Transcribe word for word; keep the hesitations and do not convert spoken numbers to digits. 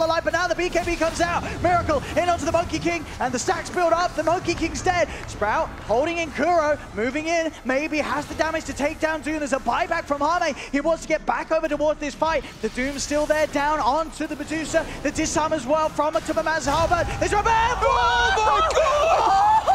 alive, but now the B K B comes out. Miracle in onto the Monkey King, and the stacks build up. The Monkey King's dead. Sprout holding in Kuro, moving in. Maybe has the damage to take down Doom. There's a buyback from Hame. He wants to get back over towards this fight. The Doom's still there, down onto the Medusa. The disarm as well from it to the Mazhalbert. There's Robert! Oh my god!